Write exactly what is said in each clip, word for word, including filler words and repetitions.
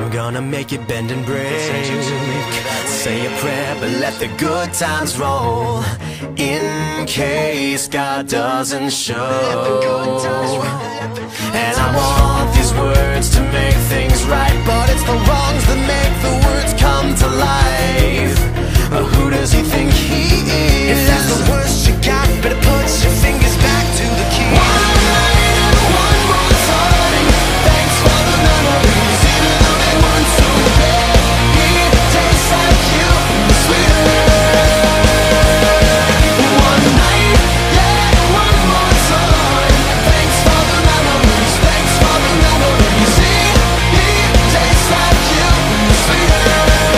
I'm gonna make it bend and break. Say a prayer, but let the good times roll, in case God doesn't show. And I want these words to make things right, but it's the wrongs that make the words come to life. Uh, who does he think he is? If that's the worst you got, better put your fingers back to the key. One night and one more time, thanks for the memories, even though they weren't so bad. It tastes like you, sweeter. One night, yeah, one more time, thanks for the memories, thanks for the memories. It, it tastes like you, sweeter.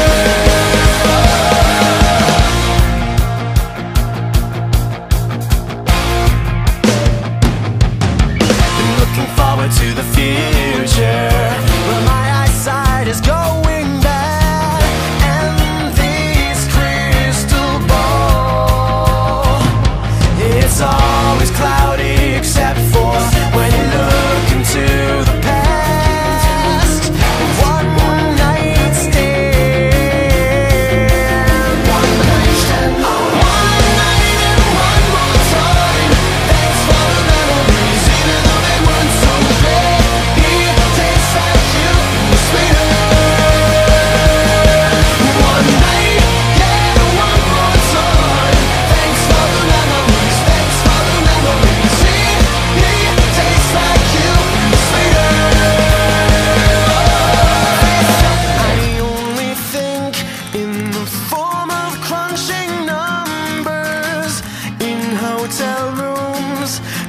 To the future, but my eyesight is going bad, and this crystal ball, it's always cloudy except for when you look into the past. One night stand, one night stand, one night and one more time. Thanks for the memories, even though they weren't so. Hotel rooms,